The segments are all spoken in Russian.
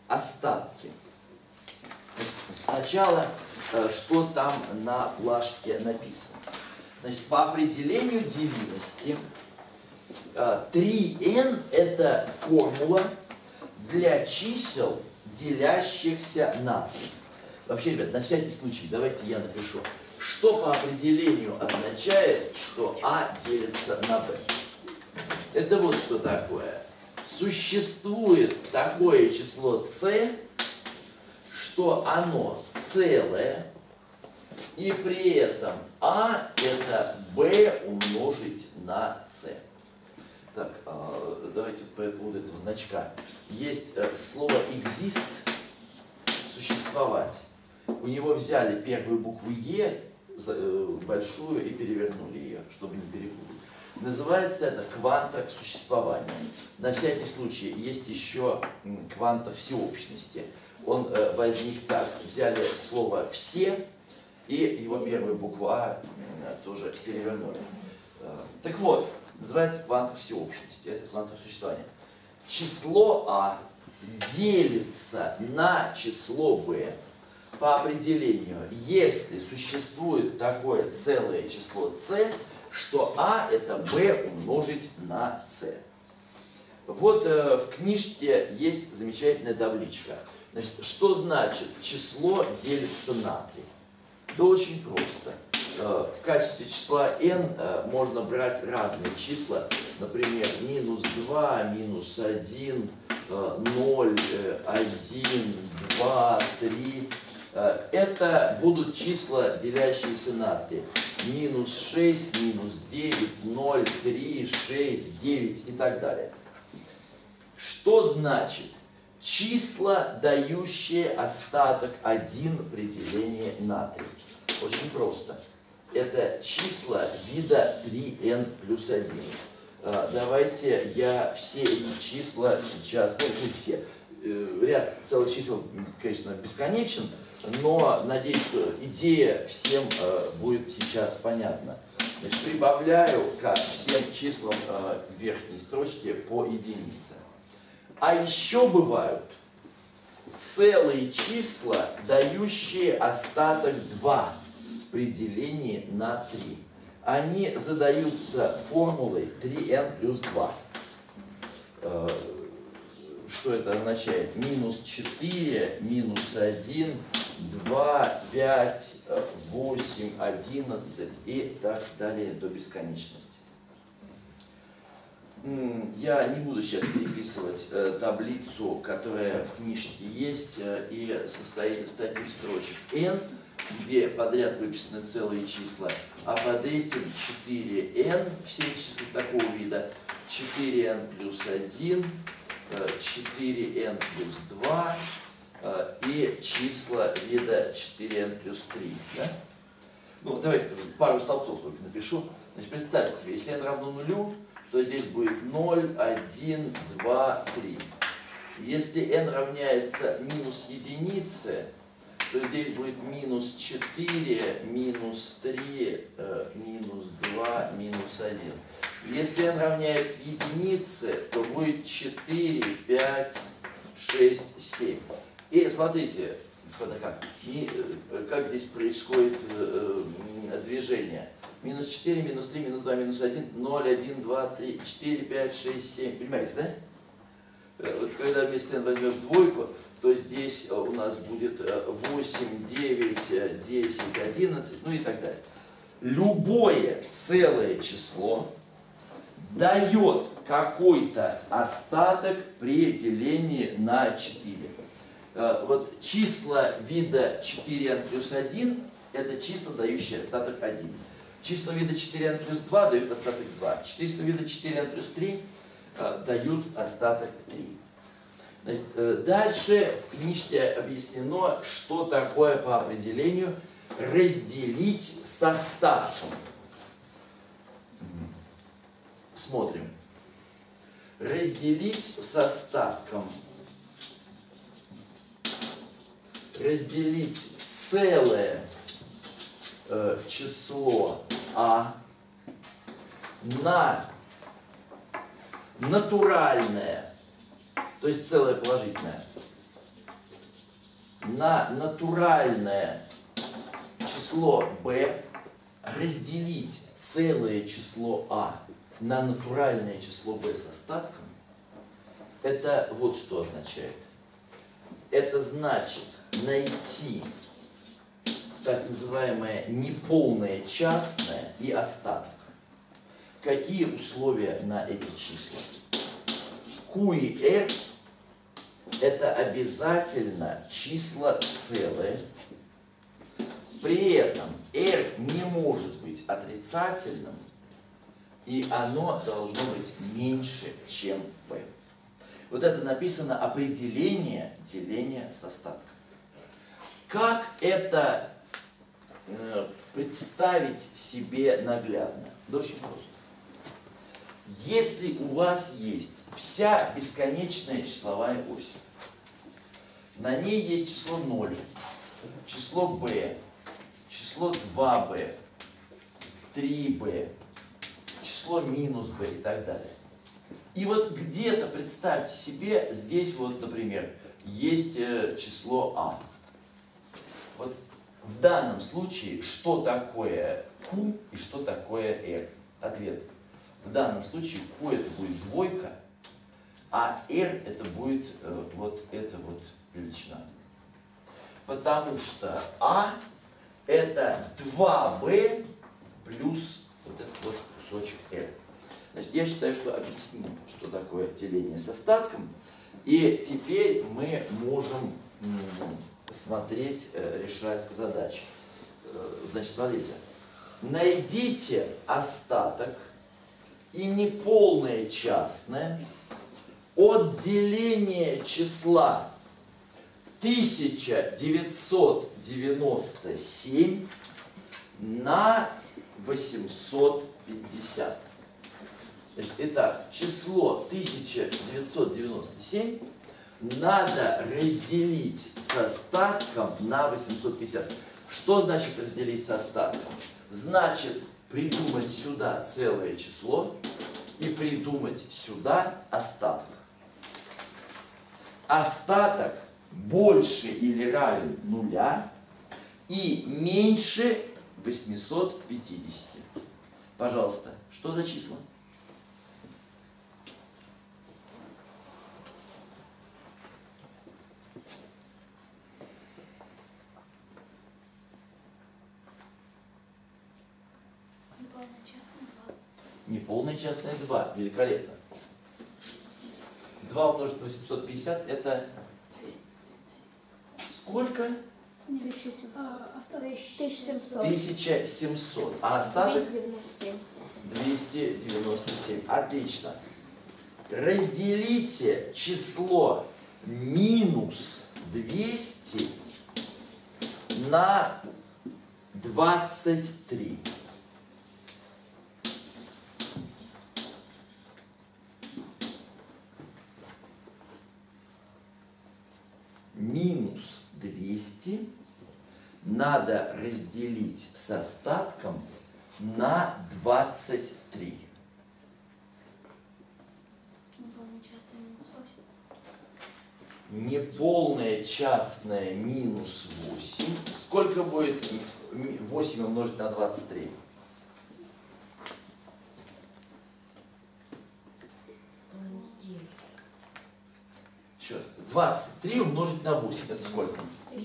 остатки. Сначала, что там на плашке написано. Значит, по определению делимости 3n это формула для чисел, делящихся на 3. Вообще, ребят, на всякий случай, давайте я напишу, что по определению означает, что А делится на Б. Это вот что такое. Существует такое число c, что оно целое, и при этом А это b умножить на c. Так, давайте по поводу этого значка. Есть слово exist, существовать. У него взяли первую букву Е, большую, и перевернули ее, чтобы не перепутать. Называется это кванта существования. На всякий случай есть еще кванта всеобщности. Он возник так. Взяли слово «все», и его первую букву А тоже перевернули. Так вот, называется кванта всеобщности. Это кванта существования. Число А делится на число Б по определению, если существует такое целое число c, что А это b умножить на c. Вот в книжке есть замечательная табличка. Значит, что значит число делится на 3? Да очень просто. В качестве числа n можно брать разные числа, например, минус 2, минус 1, 0, 1, 2, 3. Это будут числа, делящиеся на 3. Минус 6, минус 9, 0, 3, 6, 9 и так далее. Что значит числа, дающие остаток 1 при делении на 3? Очень просто. Это числа вида 3n плюс 1. Давайте я все эти числа сейчас, ну, не все, ряд целых чисел, конечно, бесконечен, но надеюсь, что идея всем будет сейчас понятна. Значит, прибавляю ко всем числам в верхней строчке по единице. А еще бывают целые числа, дающие остаток 2 при делении на 3. Они задаются формулой 3n плюс 2. Что это означает? Минус 4, минус 1, 2, 5, 8, 11 и так далее до бесконечности. Я не буду сейчас переписывать таблицу, которая в книжке есть и состоит из таких строчек n, где подряд выписаны целые числа, а под этим 4n, все числа такого вида, 4n плюс 1, 4n плюс 2 и числа вида 4n плюс 3. Да? Ну, давайте пару столбцов только напишу. Значит, представьте себе, если n равно нулю, то здесь будет 0, 1, 2, 3. Если n равняется минус единице, то здесь будет минус 4, минус 3, минус 2, минус 1. Если n равняется единице, то будет 4, 5, 6, 7. И смотрите, господа, как здесь происходит движение. Минус 4, минус 3, минус 2, минус 1, 0, 1, 2, 3, 4, 5, 6, 7. Понимаете, да? Вот когда вместе n возьмем двойку, то здесь у нас будет 8, 9, 10, 11, ну и так далее. Любое целое число дает какой-то остаток при делении на 4. Вот числа вида 4n плюс 1 это числа, дающие остаток 1. Числа вида 4n плюс 2 дают остаток 2. Числа вида 4n плюс 3 дают остаток 3. Значит, дальше в книжке объяснено, что такое по определению разделить с остатком. Смотрим. Разделить с остатком. Разделить целое число А на натуральное, то есть целое положительное, на натуральное число b разделить целое число а на натуральное число b с остатком, это вот что означает. Это значит найти так называемое неполное частное и остаток. Какие условия на эти числа? Q и R это обязательно числа целые. При этом R не может быть отрицательным, и оно должно быть меньше, чем P. Вот это написано определение деления с остатком. Как это представить себе наглядно? Да очень просто. Если у вас есть вся бесконечная числовая ось, на ней есть число 0, число b, число 2b, 3b, число минус b и так далее. И вот где-то, представьте себе, здесь вот, например, есть число а. Вот в данном случае, что такое q и что такое r? Ответ. В данном случае q это будет двойка, а r это будет вот эта вот величина. Потому что а это 2b плюс вот этот вот кусочек r. Значит, я считаю, что объясним, что такое деление с остатком. И теперь мы можем смотреть, решать задачи. Значит, смотрите. Найдите остаток и неполное частное от деления числа 1997 на 850. Значит, итак, число 1997 надо разделить с остатком на 850. Что значит разделить с остатком? Значит, придумать сюда целое число и придумать сюда остаток. Остаток больше или равен нуля и меньше 850. Пожалуйста, что за числа? Неполное частное 2. Великолепно. 2 умножить на 850 это сколько? 1700. 1700. А остаток? 297. 297. Отлично. Разделите число минус 200 на 23. Минус 200 надо разделить с остатком на 23. Неполное частное минус 8. Сколько будет 8 умножить на 23? Еще раз. 23 умножить на 8. Это сколько?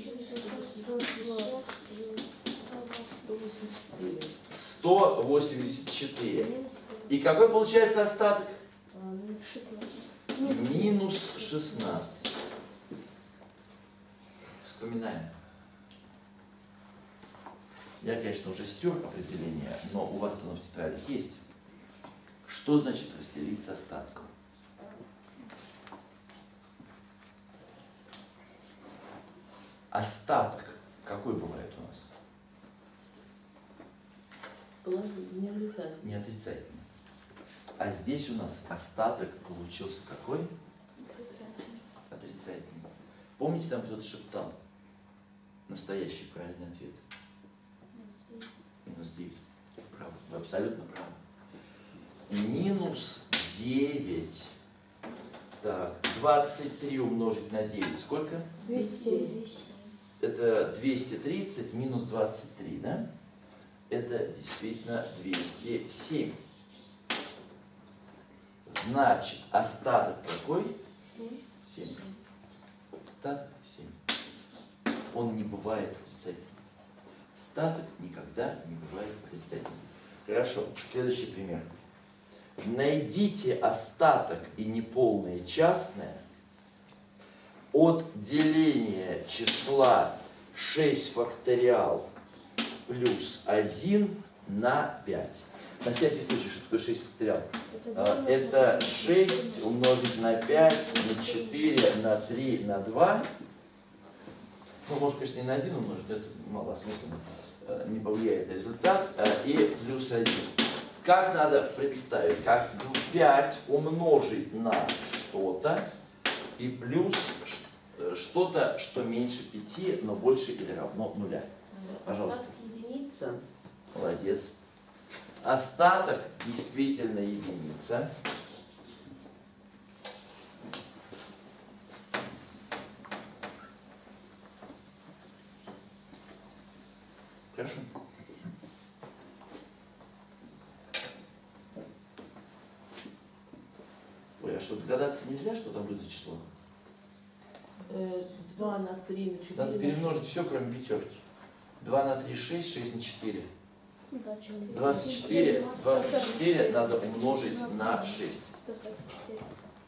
184. И какой получается остаток? 16. Минус 16. Вспоминаем. Я, конечно, уже стер определение, но у вас-то оно в тетрадях есть. Что значит разделить с остатком? Остаток какой бывает у нас? Положительный, не отрицательный. Не отрицательный. А здесь у нас остаток получился какой? Отрицательный. Отрицательный. Помните, там кто-то шептал? Настоящий правильный ответ. Минус 9. Правы. Вы абсолютно правы. Минус 9. Так, 23 умножить на 9. Сколько? 270. это 230 минус 23, да? Это действительно 207. Значит, остаток какой? 7. 7. Остаток 7. Он не бывает отрицательным. Остаток никогда не бывает отрицательным. Хорошо, следующий пример. Найдите остаток и неполное частное от деления числа 6 факториал плюс 1 на 5. На всякий случай, что такое 6 факториал? Это 6 умножить на 5, на 4, на 3, на 2. Ну, может, конечно, не на 1 умножить, это малосмысленно, не повлияет на результат. И плюс 1. Как надо представить? Как 5 умножить на что-то и плюс что-то, что меньше 5, но больше или равно 0. Пожалуйста. Остаток единица. Молодец. Остаток действительно единица. Хорошо. Ой, а что, догадаться нельзя, что там будет за число? 2 на 3 на 4. Надо перемножить все, кроме пятерки. 2 на 3, 6, 6 на 4. 24 надо умножить на 6. 144.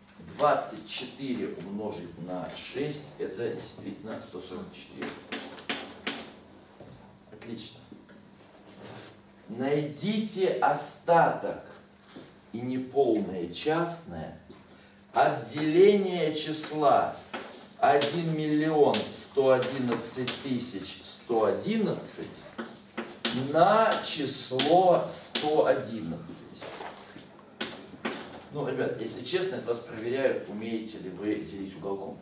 24 умножить на 6, это действительно 144. Отлично. Найдите остаток и неполное частное от деления числа 1 миллион 111 тысяч 111 на число 111. Ну, ребят, если честно, это вас проверяют, умеете ли вы делить уголком.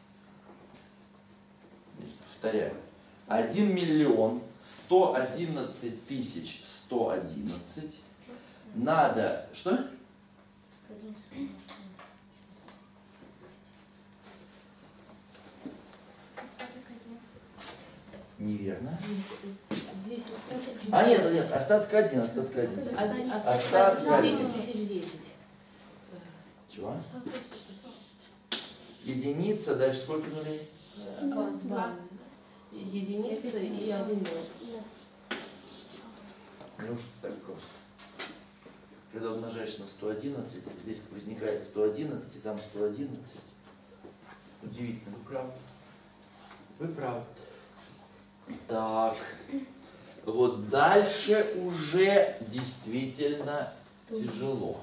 Повторяю. 1 миллион 111 тысяч 111 надо... Что? Неверно. Здесь остаток. А, нет, остаток 1, остаток 1. Остаток 1. 10 тысяч 10. Чего? Единица, дальше сколько нулей? 2. Единица и 1 ноль. Неужто так просто? Когда умножаешь на 111, здесь возникает 111, и там 111. Удивительно, вы правы. Вы правы. Так, вот дальше уже действительно тяжело.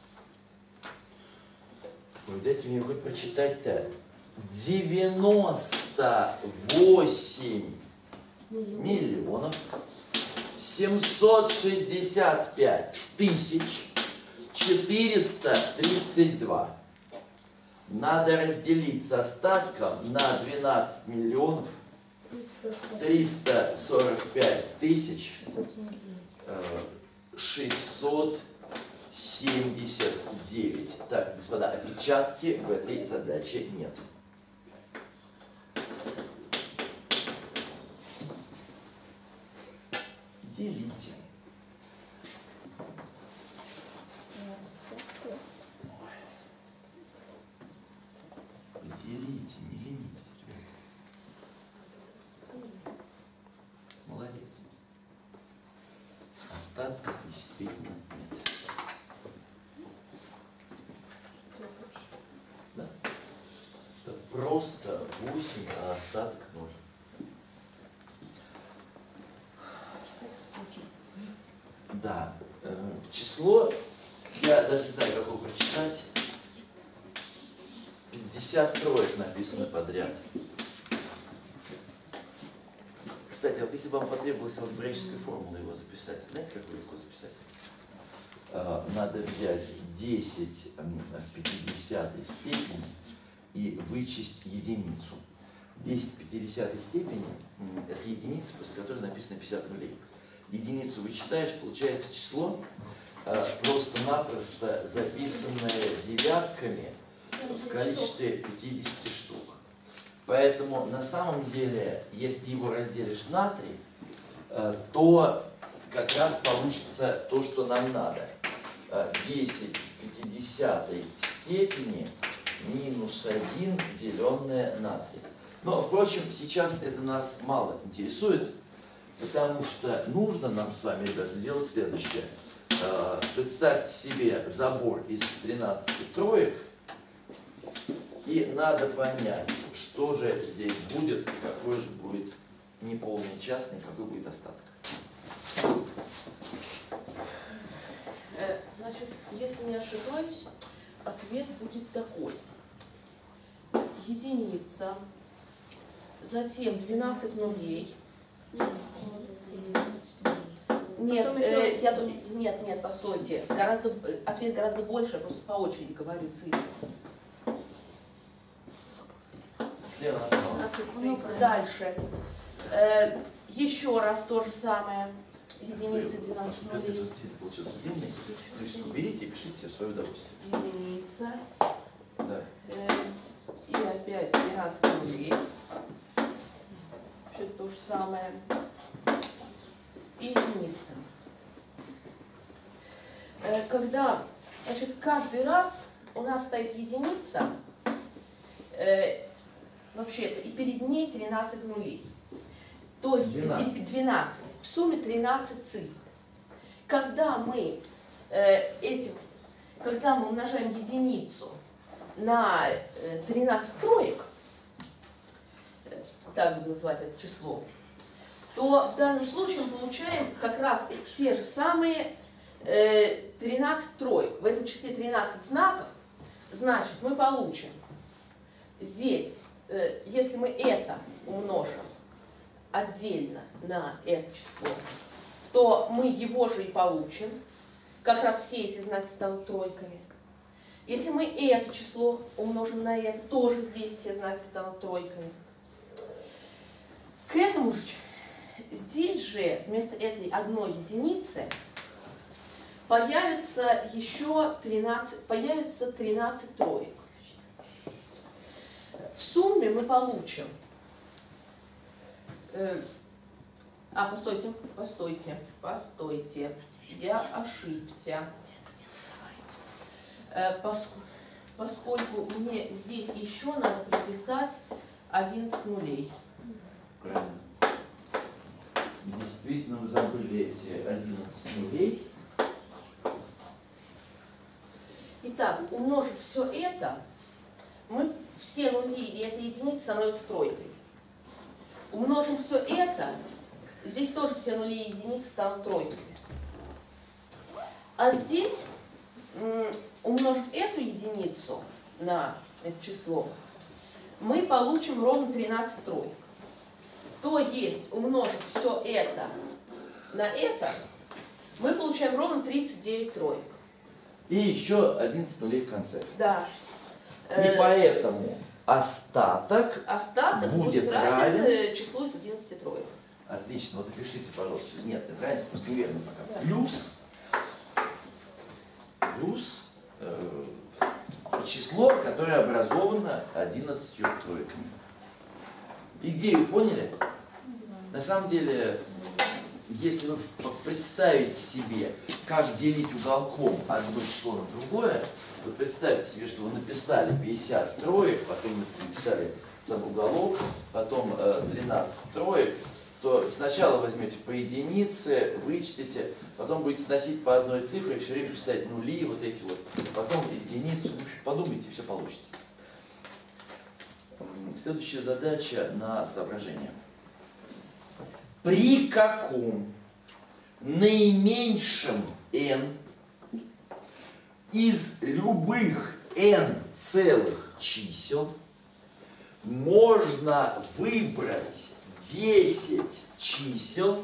Ой, дайте мне хоть прочитать-то. 98 миллионов 765 тысяч 432. Надо разделить с остатком на 12 миллионов 345 тысяч 679. Так, господа, опечатки в этой задаче нет. Делите. Делите, не ленитесь, ребята. Молодец. Остатка действительно нет. Да. Это просто 8, а остаток 0. Да. Число, я даже не знаю, как его прочитать. 50 троек написано подряд. Кстати, вот если бы вам потребовалось алгебраической формулой его записать, знаете, как его легко записать? Надо взять 10 в 50 степени и вычесть единицу. 10 в 50 степени – это единица, после которой написано 50 нулей. Единицу вычитаешь, получается число, просто-напросто записанное девятками в количестве 50 штук. Поэтому на самом деле, если его разделишь на 3, то как раз получится то, что нам надо. 10 в 50 степени минус 1, деленное на 3. Но, впрочем, сейчас это нас мало интересует, потому что нужно нам с вами, ребята, делать следующее. Представьте себе забор из 13 троек, и надо понять, что же здесь будет, какой же будет неполный частный, какой будет остаток. Значит, если не ошибаюсь, ответ будет такой. Единица, затем 12 нулей. Нет, нет, постойте. Ответ гораздо больше, я просто по очереди говорю цифры. 12 цифр. Дальше. Еще раз то же самое. Единица, 12 нулей. Это получился длинный. То есть уберите и пишите в свое удовольствие. Единица. Да. И опять 12 нулей. Все то же самое. И единица. Когда, значит, каждый раз у нас стоит единица, вообще-то, и перед ней 13 нулей. То есть 12. В сумме 13 цифр. Когда мы умножаем единицу на 13 троек, так буду называть это число, то в данном случае мы получаем как раз те же самые 13 троек. В этом числе 13 знаков, значит, мы получим здесь, если мы это умножим отдельно на это число, то мы его же и получим. Как раз все эти знаки станут тройками. Если мы это число умножим на это, тоже здесь все знаки станут тройками. К этому же, здесь же вместо этой одной единицы появится еще 13 троек. В сумме мы получим... постойте, я ошибся. Поскольку мне здесь еще надо приписать 11 нулей. Правильно. Действительно, вы забыли эти 11 нулей. Итак, умножив все это, все нули и эта единица становятся тройкой. Умножим все это, здесь тоже все нули и единицы станут тройками. А здесь, умножив эту единицу на это число, мы получим ровно 13 троек. То есть, умножив все это на это, мы получаем ровно 39 троек. И еще 11 нулей в конце. Да. И поэтому остаток будет равен числу из 11 троек. Отлично, вот пишите, пожалуйста. Нет, это равенство просто неверно пока. Да. Плюс число, которое образовано 11 тройками. Идею поняли? На самом деле, если вы представите себе, как делить уголком одно число на другое, вы представьте себе, что вы написали 50 троек, потом написали сам уголок, потом 13 троек, то сначала возьмете по единице, вычтите, потом будете сносить по одной цифре, все время писать нули, вот эти вот, потом единицу, в общем, подумайте, все получится. Следующая задача на соображение. При каком наименьшем n из любых n целых чисел можно выбрать 10 чисел,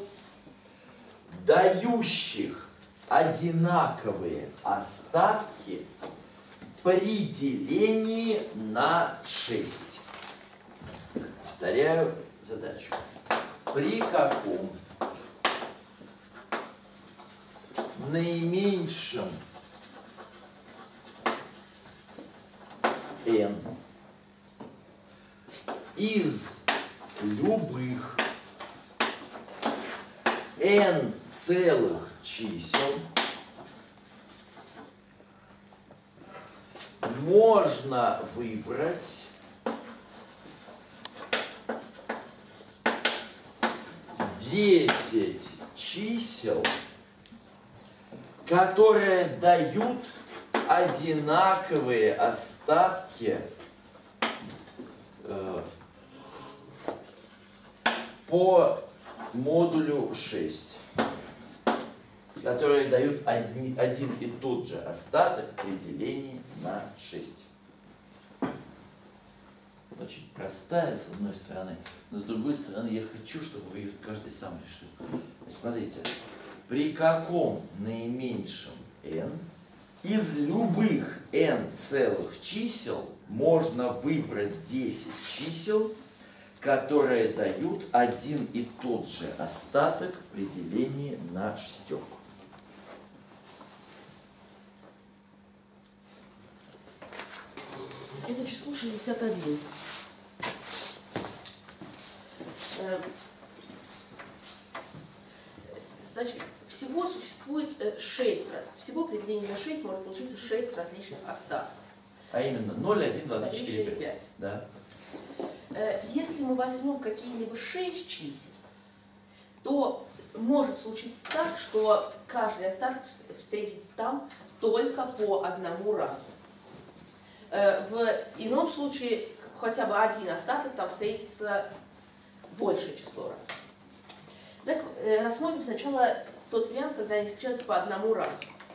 дающих одинаковые остатки при делении на 6. Повторяю задачу. При каком наименьшем n из любых n целых чисел можно выбрать 10 чисел, которые дают одинаковые остатки по модулю 6, которые дают один и тот же остаток при делении на 6. Очень простая, с одной стороны, но с другой стороны я хочу, чтобы вы ее каждый сам решил. Значит, смотрите, при каком наименьшем n из любых n целых чисел можно выбрать 10 чисел, которые дают один и тот же остаток при делении на шестерку. Это число 61. Значит, всего существует 6, всего при делении на 6 может получиться 6 различных остатков. А именно 0, 1, 2, 3, 4, 5. 5. Да. Если мы возьмем какие-либо 6 чисел, то может случиться так, что каждый остаток встретится там только по одному разу. В ином случае хотя бы один остаток там встретится большее число раз. Так, рассмотрим сначала тот вариант, когда они встречаются по одному разу.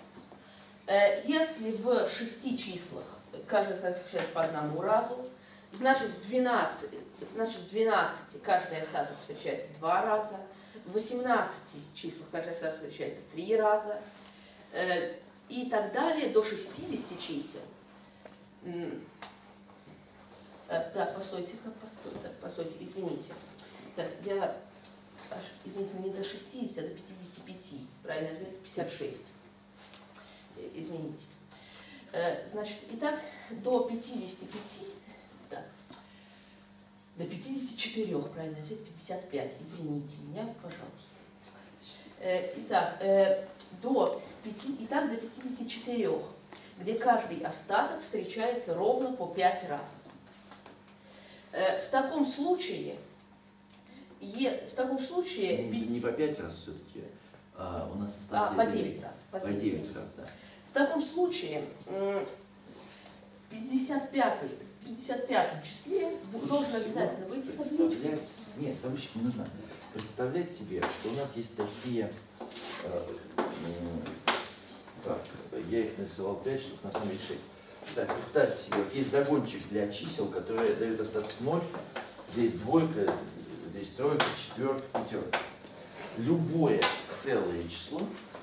Если в 6 числах каждый остаток встречается по одному разу, значит в 12 каждый остаток встречается 2 раза, в 18 числах каждый остаток встречается 3 раза, и так далее до 60 чисел. Так, постойте, извините. Так, извините, не до 60, а до 55. Правильный ответ 56. Извините. Значит, итак, до 55, так, до 54, правильный ответ 55. Извините меня, пожалуйста. Итак, до 54, где каждый остаток встречается ровно по 5 раз. В таком случае... Не по 5 раз все-таки, а у нас остатки... по 9 раз. По 9 раз, да. В таком случае в 55 числе должен обязательно выйти табличка. Нет, табличка не нужна. Представлять себе, что у нас есть такие... так, я их нарисовал 5 штук, на самом деле 6. Так, представьте себе, вот есть загончик для чисел, которые дают остаток 0. Здесь двойка, здесь тройка, четверка, пятерка. Любое целое число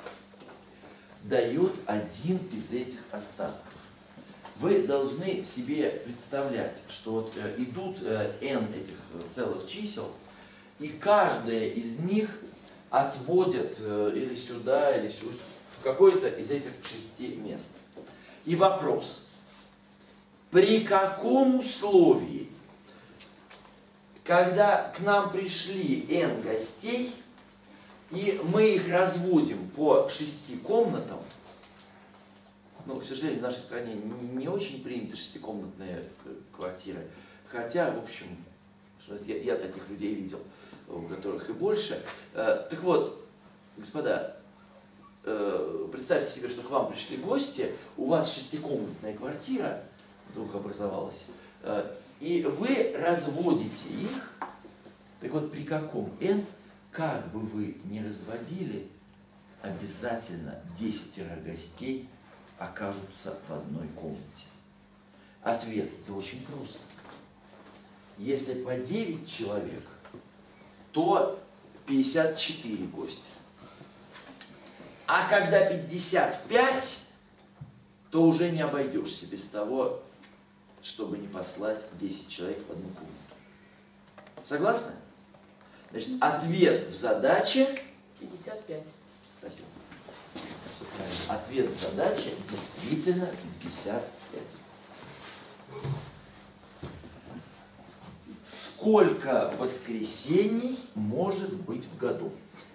дает один из этих остатков. Вы должны себе представлять, что вот идут n этих целых чисел, и каждое из них отводит или сюда, или сюда, в какое-то из этих 6 мест. И вопрос. При каком условии, когда к нам пришли n гостей, и мы их разводим по 6 комнатам, но, к сожалению, в нашей стране не очень приняты 6-комнатные квартиры, хотя, в общем, я таких людей видел, у которых и больше. Так вот, господа, представьте себе, что к вам пришли гости, у вас 6-комнатная квартира вдруг образовалась, и вы разводите их. Так вот, при каком n, как бы вы ни разводили, обязательно 10 гостей окажутся в одной комнате. Ответ это очень просто. Если по 9 человек, то 54 гостя. А когда 55, то уже не обойдешься без того, чтобы не послать 10 человек в одну комнату. Согласны? Значит, ответ в задаче 55. Спасибо. Ответ в задаче действительно 55. Сколько воскресений может быть в году?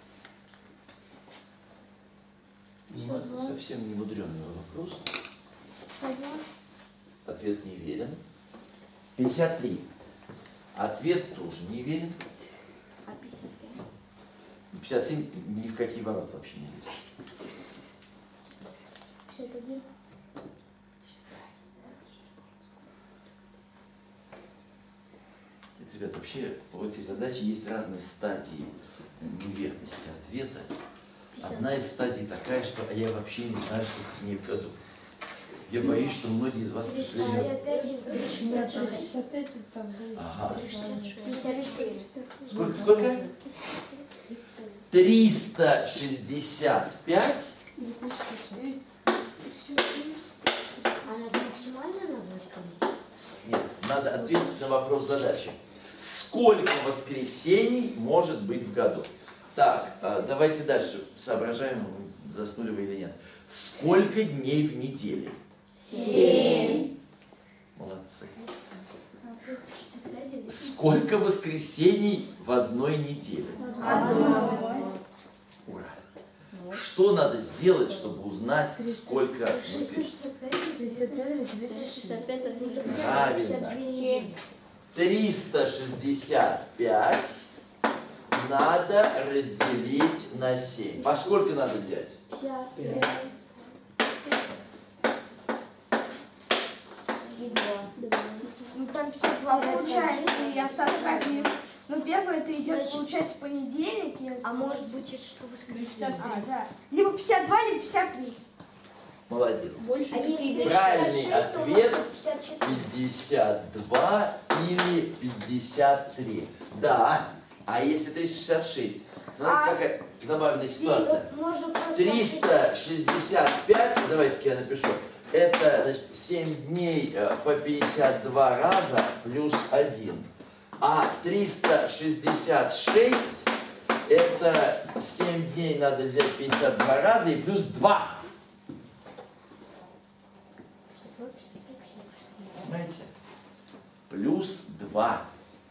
Ну, это совсем не мудренный вопрос. Ответ не верен. 53. Ответ тоже не верен. А 57? 57 ни в какие ворота вообще не лезет. 51? Ребят, вообще в этой задаче есть разные стадии неверности ответа. Одна из стадий такая, что я вообще не знаю, сколько дней в году. Я боюсь, что многие из вас, к сожалению... Ага. Сколько? 365. А надо максимально назвать количество? Нет, надо ответить на вопрос задачи. Сколько воскресений может быть в году? Так, давайте дальше соображаем, заснули вы или нет. Сколько дней в неделе? 7. Молодцы. Сколько воскресений в одной неделе? 1. Ура! Что надо сделать, чтобы узнать, сколько воскресений? 365 надо разделить на 7. По сколько надо делать? 55. И 2. Ну там числа получается и остаток 1. Ну первое это идет, Значит, получается, понедельник. Если... А может быть это что воскресенье? Да. Либо 52, либо 53. Молодец. Больше а если Правильный 56, то ответ может быть 54. 52 или 53. Да. А если 366? Смотрите, какая забавная ситуация. Можно просто 365, давайте-ка я напишу, это значит, 7 дней по 52 раза плюс 1. А 366 это 7 дней надо взять 52 раза и плюс 2. Понимаете? Плюс 2.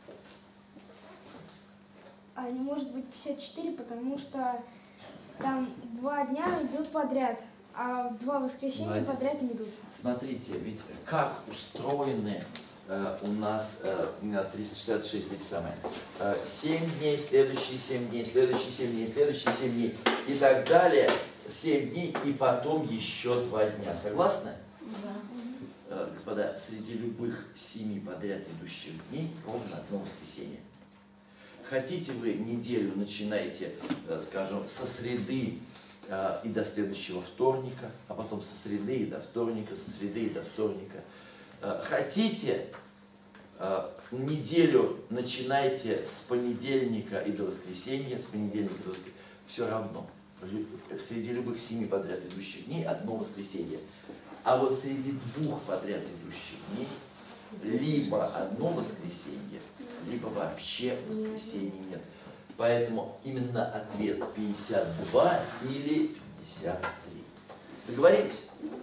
А не может быть 54, потому что там 2 дня идут подряд, а 2 воскресенья Молодец. подряд не идут. Смотрите, ведь как устроены у нас 366 эти самые. 7 дней, следующие 7 дней, следующие 7 дней, следующие 7 дней и так далее. 7 дней и потом еще 2 дня. Согласны? Да. Господа, среди любых 7 подряд идущих дней ровно одно воскресенье. Хотите вы неделю начинаете, скажем, со среды и до следующего вторника, а потом со среды и до вторника, со среды и до вторника. Хотите, неделю начинайте с понедельника и до воскресенья, с понедельника до воскресенья. Все равно. Среди любых 7 подряд идущих дней одно воскресенье. А вот среди 2 подряд идущих дней либо одно воскресенье, либо вообще воскресенья нет. Поэтому именно ответ 52 или 53. Договорились?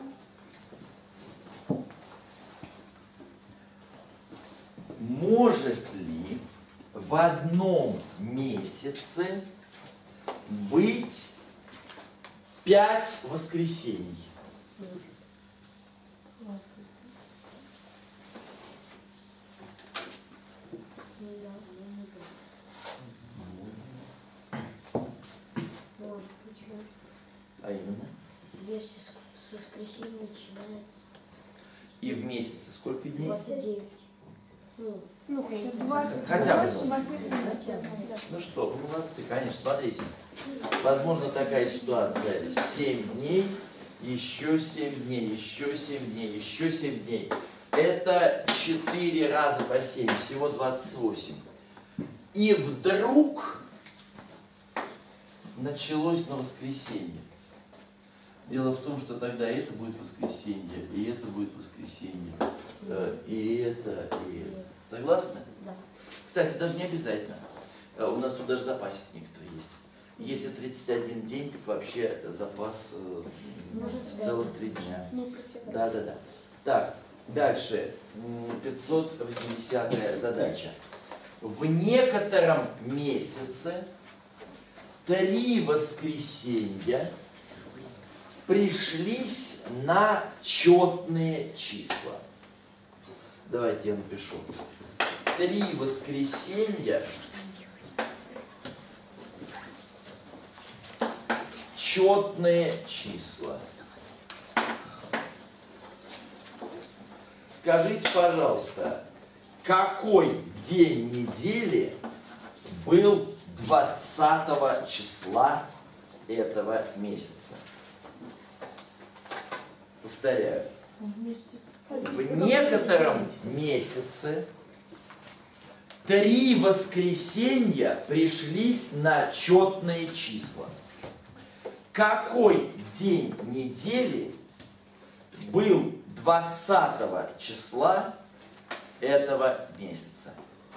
Может ли в одном месяце быть 5 воскресений? А именно? Если с воскресенья начинается И в месяце сколько дней? 29. Ну, хотя 20, Хотя бы 28, 29. Ну что, вы молодцы, конечно, смотрите. Возможно такая ситуация. 7 дней, еще 7 дней, еще 7 дней, еще 7 дней. Это 4 раза по 7, всего 28. И вдруг началось на воскресенье. Дело в том, что тогда это будет воскресенье, и это будет воскресенье, и это. Согласны? Да. Кстати, даже не обязательно. У нас тут даже запасик некоторые есть. Если 31 день, так вообще запас целых 3 дня. Да. Так, дальше. 580-я задача. в некотором месяце 3 воскресенья пришлись на четные числа. Давайте я напишу. 3 воскресенья четные числа. Скажите, пожалуйста, какой день недели был 20 числа этого месяца? Повторяю. В некотором месяце 3 воскресенья пришлись на четные числа. Какой день недели был 20 числа этого месяца?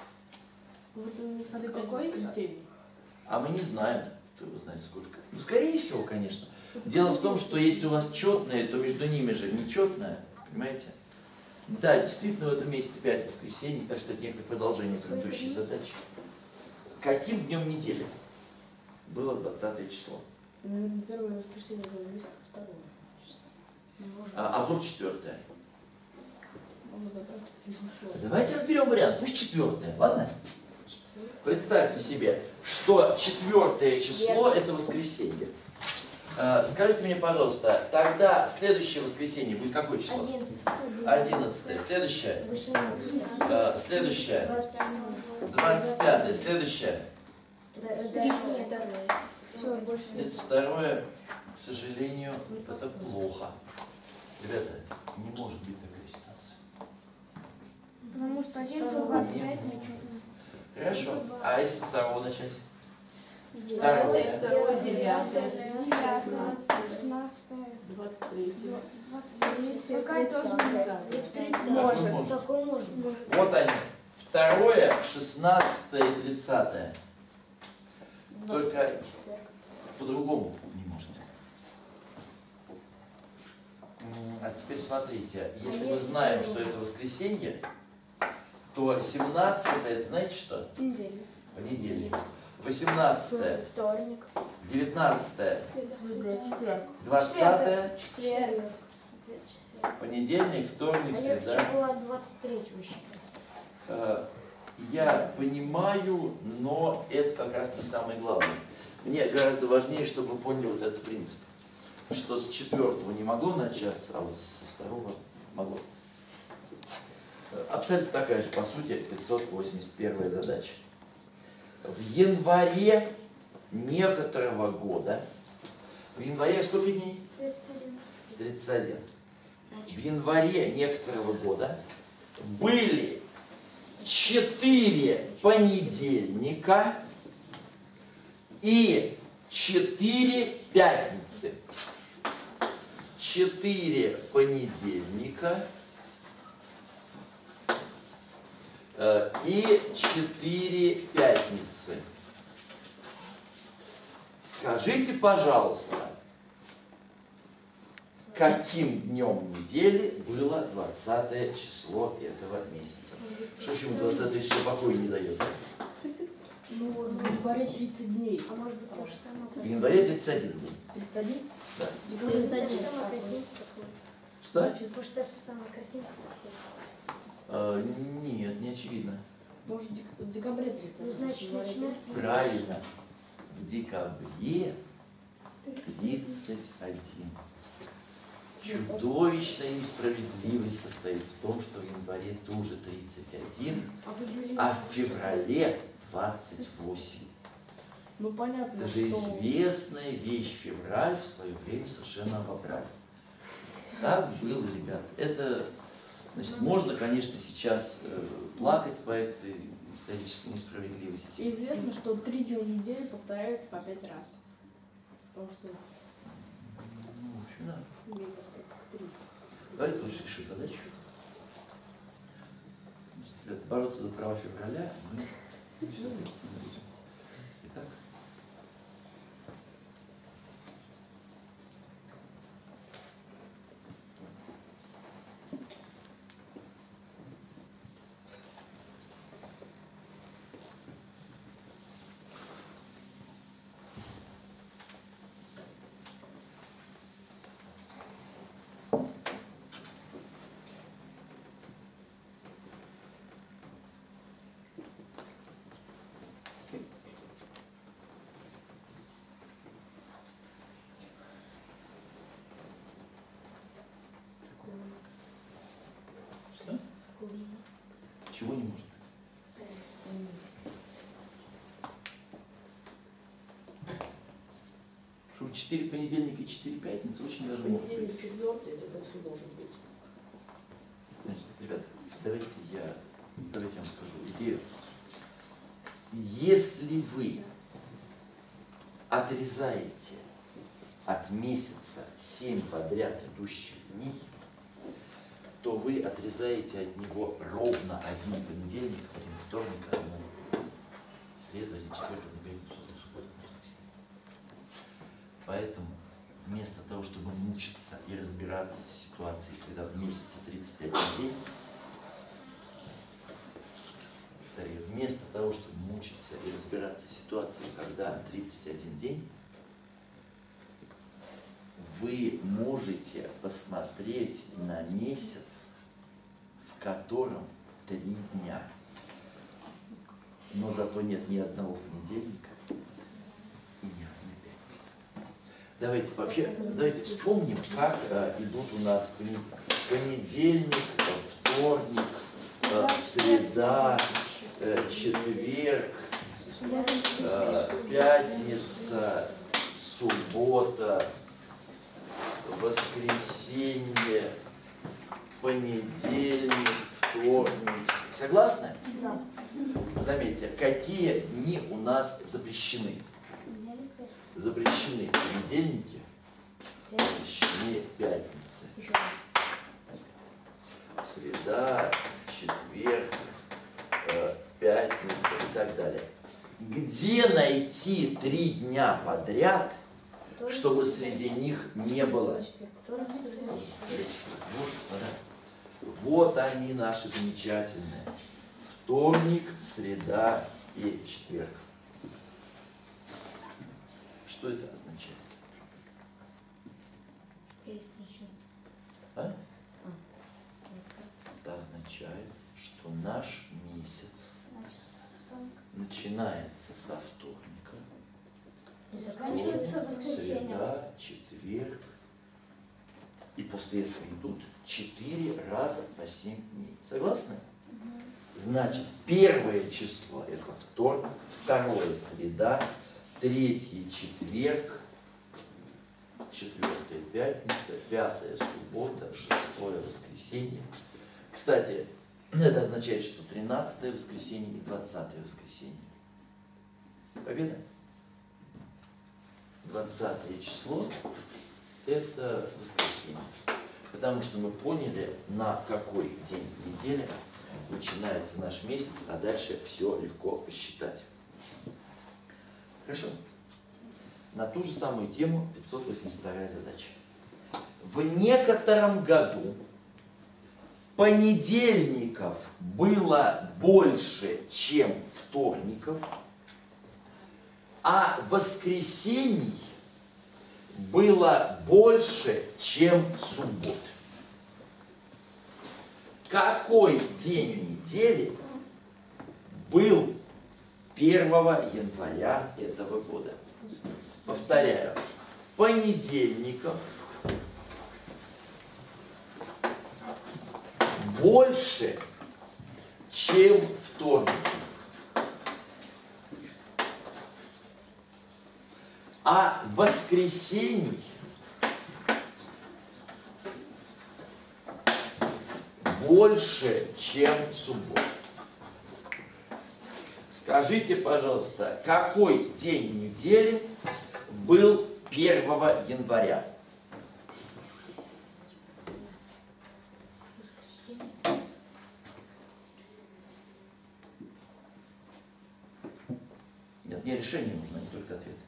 А мы не знаем, кто его знает сколько. Ну, скорее всего, конечно. Дело в том, что если у вас четное, то между ними же нечетное, понимаете? Да, действительно, в этом месяце 5 воскресений, так что это некое продолжение предыдущей задачи. Каким днем недели было 20 число? Наверное, первое воскресенье было вместо второго. А вдруг 4-е? Мама забрала число. Давайте разберем вариант. Пусть 4-е, ладно? Представьте себе, что 4-е число это воскресенье. Скажите мне, пожалуйста, тогда следующее воскресенье будет какое число? 11. Следующее? 18. Следующее? 27. 25. Следующее? 32. Все, больше нет. 32, к сожалению, это плохо. Ребята, не может быть такой ситуации. Потому что 11, 25 ничего. Хорошо. А если с 2 начать? Второе, 9, 16, 23. Какая тоже Может. Такой может. Вот они. 2, 16 и 30. Только по-другому не может. А теперь смотрите, если мы знаем, что это воскресенье, то 17 это знаете что? Понедельник. Понедельник. 18, Вторник. 19, четверг. 20, Четверг. понедельник, вторник, А я среда. была 23-го считать. Я понимаю, но это как раз не самое главное. Мне гораздо важнее, чтобы вы поняли вот этот принцип. Что с 4-го не могло начаться, а вот со 2-го могло. Абсолютно такая же, по сути, 581 задача. В январе некоторого года, в январе сколько дней? 31. В январе некоторого года были 4 понедельника и 4 пятницы. 4 понедельника и 4 пятницы. Скажите, пожалуйста, каким днем недели было 20 число этого месяца? Что ж ему 20 число покоя не дает? Ну, в январе 30 дней. А может быть, то же самое. В январе 31 день. 31? Да. Потому что та же самая картинка такой. Что? Потому что та же самая картинка такой. Нет, не очевидно. Может, в декабре 30? Ну, значит, начинается... Правильно. В декабре 31. Чудовищная несправедливость состоит в том, что в январе тоже 31, а в феврале 28. Ну, понятно, Даже что... известная вещь, февраль в свое время совершенно обобрали. Так было, ребят. Это, значит, можно, конечно, сейчас плакать по этой исторической несправедливости. И известно, что 3 дня недели повторяются по 5 раз. Потому что... Ну, в общем, да. Мне просто 3. Давайте лучше решим задачу. Значит, ребята, бороться за права февраля мы все-таки не будем. Итак. Что? Чего не может? Чтобы 4 понедельника и 4 пятницы очень даже может быть. Понедельник, четвертый, это все должен быть. Значит, ребята, давайте я вам скажу идею. Если вы отрезаете от месяца 7 подряд идущих дней, то вы отрезаете от него ровно один понедельник, один вторник, одну среду, один четверг, одну пятницу, одну субботу, одну воскресенье. Поэтому вместо того, чтобы мучиться и разбираться с ситуацией, когда в месяце 31 день, повторяю, вместо того, чтобы мучиться и разбираться с ситуацией, когда 31 день, вы можете посмотреть на месяц, в котором 3 дня. Но зато нет ни одного понедельника и ни одной пятницы. Давайте вспомним, как идут у нас понедельник, вторник, среда, четверг, пятница, суббота, воскресенье, понедельник, вторник. Согласны? Да. Заметьте, какие дни у нас запрещены? Запрещены понедельники, запрещены пятницы, среда, четверг, пятница и так далее. Где найти 3 дня подряд, чтобы среди них не было? Вот они наши замечательные. Вторник, среда и четверг. Что это означает? А? Это означает, что наш месяц начинается со вторника, И заканчивается воскресенье. среда, четверг, и после этого идут 4 раза по 7 дней. Согласны? Значит, первое число – это вторник, второе – среда, третье – четверг, четвертое – пятница, пятое – суббота, шестое – воскресенье. Кстати, это означает, что 13-е воскресенье и 20-е воскресенье. Победа? 20 число – это воскресенье. Потому что мы поняли, на какой день недели начинается наш месяц, а дальше все легко посчитать. Хорошо? На ту же самую тему 582 задача. В некотором году понедельников было больше, чем вторников, а воскресений было больше, чем суббот. Какой день недели был 1 января этого года? Повторяю, понедельников больше, чем вторников, а воскресений больше, чем суббот. Скажите, пожалуйста, какой день недели был 1 января? Нет, мне решение нужно, не только ответ.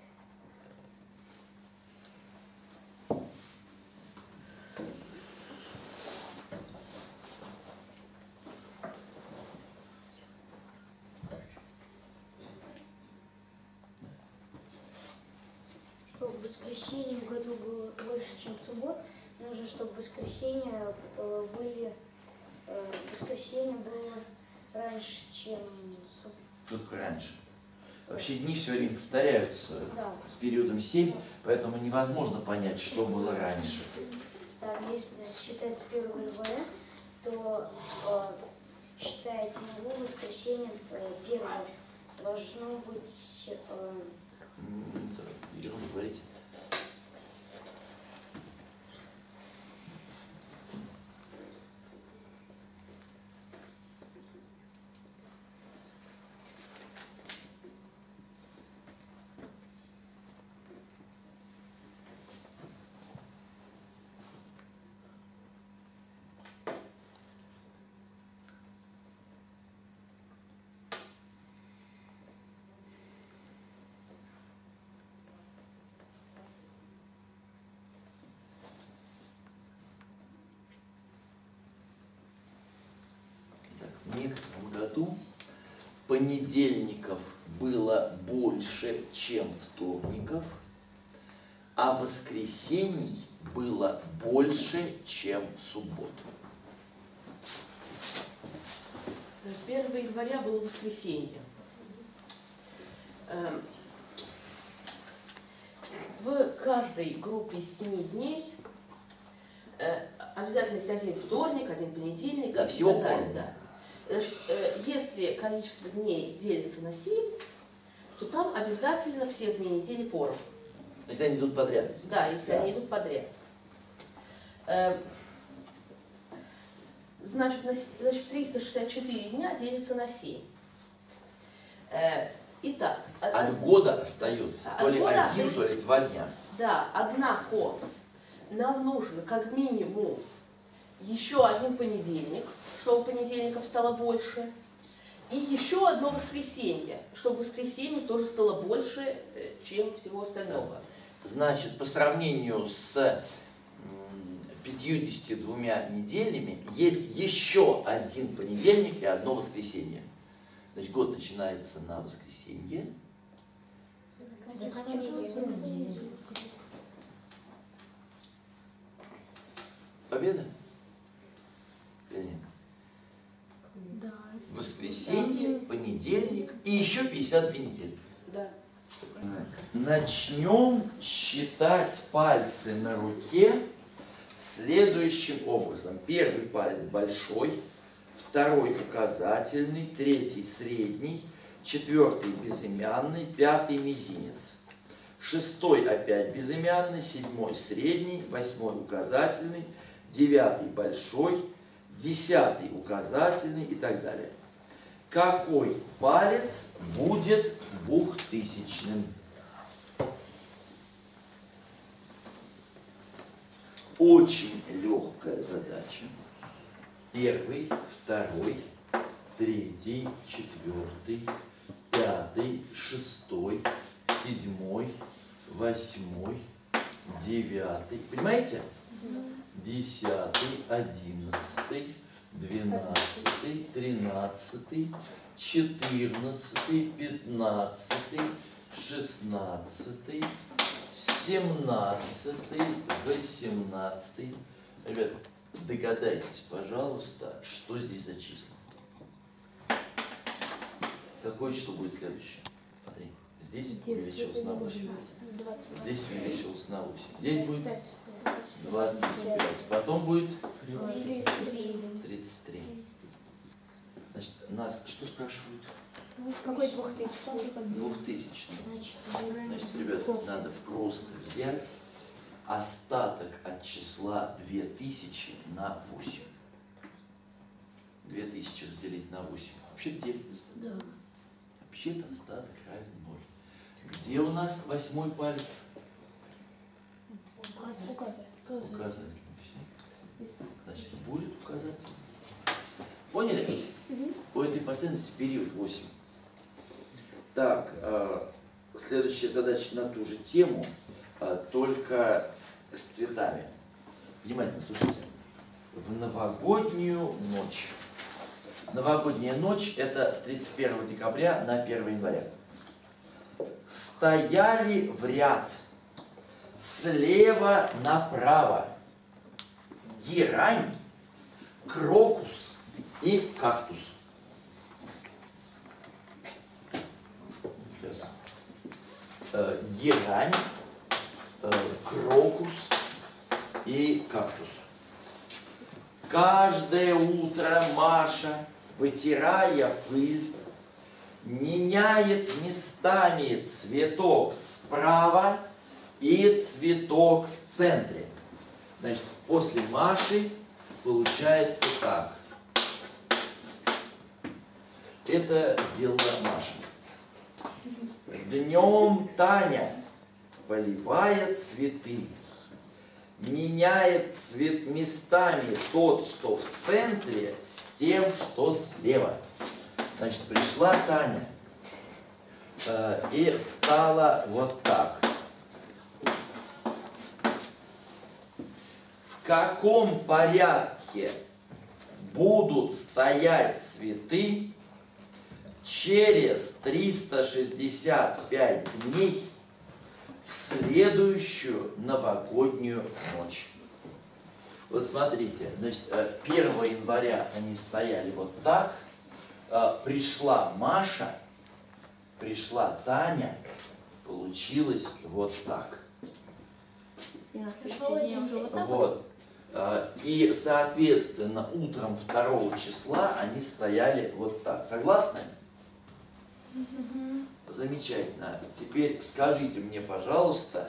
Чтобы воскресенье в году было больше, чем суббот, нужно, чтобы воскресенье воскресенье было раньше, чем суббота. Что такое раньше? Вообще дни все время повторяются Да. с периодом 7, поэтому невозможно понять, что было раньше. Так, если считать с 1 января, то считать новое воскресенье первое должно быть Ерунду говорите. В некотором году понедельников было больше, чем вторников, а воскресений было больше, чем суббот. 1 января было воскресенье. В каждой группе из 7 дней обязательно есть один вторник, один понедельник. Да, и всего так далее, полдня. да. Значит, если количество дней делится на 7, то там обязательно все дни недели поровну. Если они идут подряд. Да, если Да. они идут подряд. Значит, 364 дня делится на 7. Итак, От года остается От то ли года один, остается. то ли 2 дня. да, однако нам нужно как минимум еще один понедельник, чтобы понедельников стало больше, и еще одно воскресенье, чтобы воскресенье тоже стало больше, чем всего остального. Значит, по сравнению с 52 неделями есть еще один понедельник и одно воскресенье. Значит, год начинается на воскресенье. Победа? Или нет? Да. Воскресенье, понедельник и еще 52 недели. Да. Начнем считать пальцы на руке следующим образом. Первый палец большой, второй указательный, третий средний, четвертый безымянный, пятый мизинец. Шестой опять безымянный, седьмой средний, восьмой указательный, девятый большой, 10 указательный и так далее. Какой палец будет 2000-ным? Очень легкая задача. Первый, второй, третий, четвертый, пятый, шестой, седьмой, восьмой, девятый. Понимаете? 10, 11, 12, 13, 14, 15, 16, 17, 18. Ребят, догадайтесь, пожалуйста, что здесь за числа. Какое число будет следующее? Смотри, здесь увеличилось на 8. Здесь увеличилось на 8. Здесь будет 25. Потом будет 33. Значит, нас что спрашивают? Какой 2000? 2000. Значит, ребят, надо просто взять остаток от числа 2000 на 8. 2000 разделить на 8. Вообще делится. Да. Вообще-то остаток равен 0. Где у нас 8-й палец? Указательный. Все. Значит, будет указательный. Поняли? У этой последовательности период 8. Так, следующая задача на ту же тему, только с цветами. Внимательно слушайте. В новогоднюю ночь. Новогодняя ночь – это с 31 декабря на 1 января. Стояли в ряд слева направо герань, крокус и кактус. Сейчас герань, крокус и кактус. Каждое утро Маша, вытирая пыль, меняет местами цветок справа и цветок в центре. Значит, после Маши получается так. Это сделала Маша. Днем Таня поливает цветы, меняет цвет местами тот, что в центре, с тем, что слева. Значит, пришла Таня и стала вот так. В каком порядке будут стоять цветы через 365 дней в следующую новогоднюю ночь? Вот смотрите, значит, 1 января они стояли вот так, пришла Маша, пришла Таня, получилось вот так. И на следующий день уже вот так. Вот. И, соответственно, утром 2 числа они стояли вот так. Согласны? Замечательно. Теперь скажите мне, пожалуйста,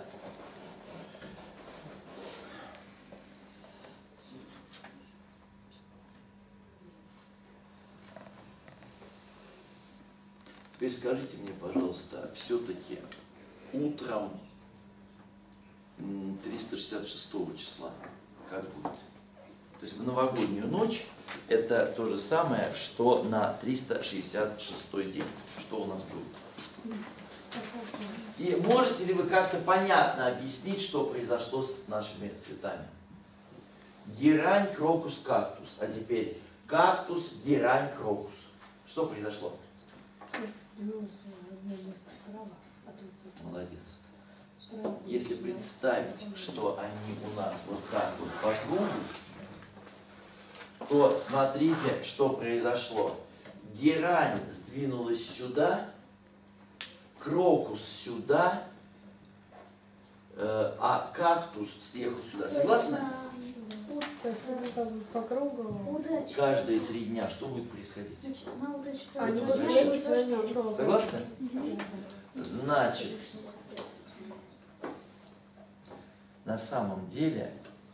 все-таки утром 366 числа как будет? То есть в новогоднюю ночь это то же самое, что на 366 день. Что у нас будет? И можете ли вы как-то понятно объяснить, что произошло с нашими цветами? Герань, крокус, кактус. А теперь кактус, герань, крокус. Что произошло? Молодец. Если представить, что они у нас вот так вот по кругу, то смотрите, что произошло. Герань сдвинулась сюда, крокус сюда, а кактус съехал сюда. Согласны? По кругу. Каждые 3 дня что будет происходить? Они Согласны? Значит, на самом деле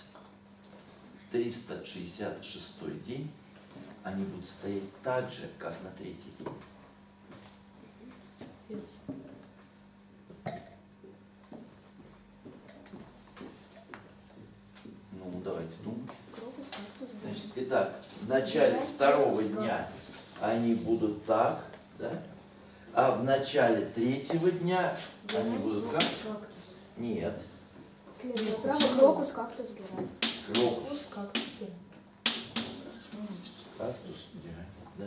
366 день они будут стоять так же, как на 3-й день. Ну, давайте думать. Значит, итак, в начале 2-го дня они будут так, да? А в начале 3-го дня они будут как? Нет. Крокус, кактус, герань. Крокус, Кактус, герань. кактус, герань, да?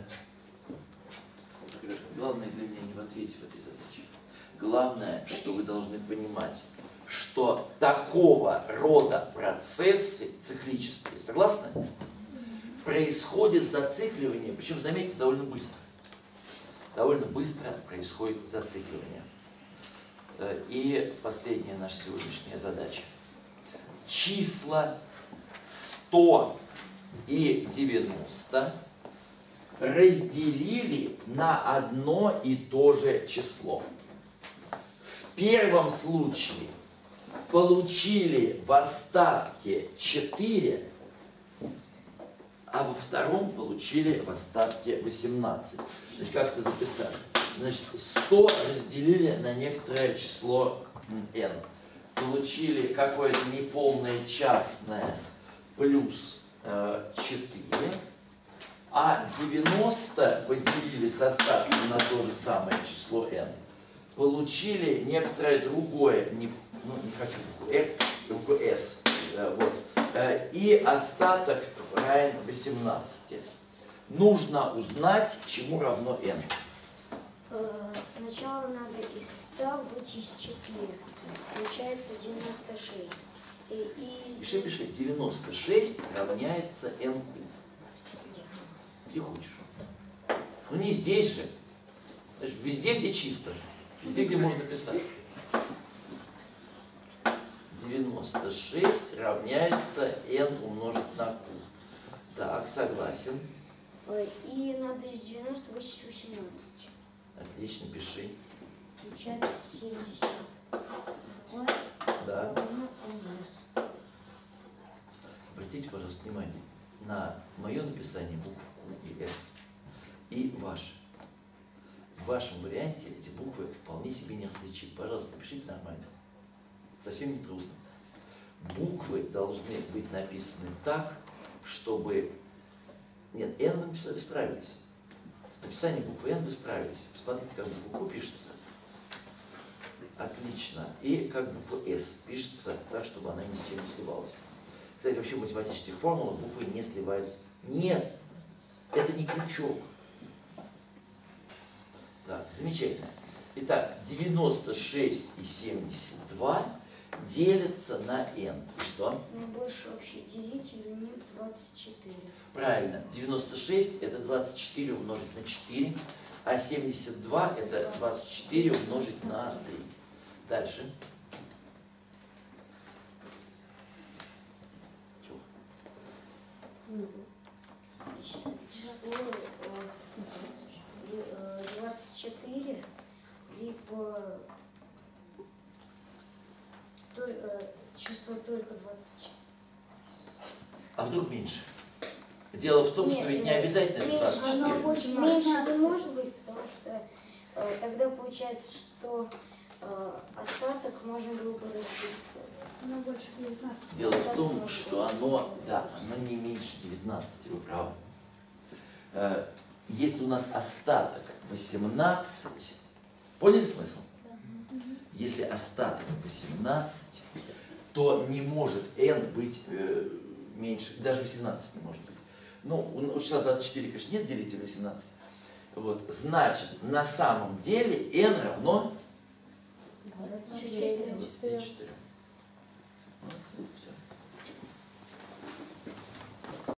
Главное для меня не в ответе в этой задаче. Главное, что вы должны понимать, что такого рода процессы циклические, согласны? Происходит зацикливание, причем, заметьте, довольно быстро. Довольно быстро происходит зацикливание. И последняя наша сегодняшняя задача. Числа 100 и 90 разделили на одно и то же число. В первом случае получили в остатке 4, а во втором получили в остатке 18. Значит, как это записать? Значит, 100 разделили на некоторое число n. Получили какое-то неполное частное плюс 4. А 90 поделили с остатком на то же самое число n. Получили некоторое другое, не хочу букву s. Вот. И остаток равен 18. Нужно узнать, чему равно n. Сначала надо из 100 вычесть 4. Получается 96. Пиши. 96 равняется n куб. Где хочешь. Ну не здесь же. Значит, везде, где чисто. Везде, где можно писать. 96 равняется n умножить на q. Так, согласен. И надо из 90 вычесть 18. Отлично, пиши. Получается 72 Да. равно ns. Обратите, пожалуйста, внимание на мое написание букв Q и S и ваше. В вашем варианте эти буквы вполне себе не отличить. Пожалуйста, напишите нормально. Совсем не трудно. Буквы должны быть написаны так, чтобы... Нет, N вы написали, справились. С написанием буквы N вы справились. Посмотрите, как буква Q пишется. Отлично. И как буква S пишется так, чтобы она ни с чем не сливалась. Кстати, вообще в математических формулах буквы не сливаются. Нет, это не крючок. Так, замечательно. Итак, 96 и 72 делятся на n. И что? Наибольший общий делитель у них 24. Правильно. 96 это 24 умножить на 4, а 72 это 24 умножить на 3. Дальше. Чего? Число 24 либо число только 24. А вдруг меньше? Дело в том, что Нет, ведь не обязательно меньше, 24. меньше не может быть, потому что тогда получается, что остаток можно было бы разбить. Оно больше 19. Дело в том, что оно не меньше 19, вы правы. Если у нас остаток 18, поняли смысл? Если остаток 18, то не может n быть меньше, даже 18 не может быть. Ну, у числа 24, конечно, нет делителя 18. Вот. Значит, на самом деле n равно 24. 24. Молодцы, все.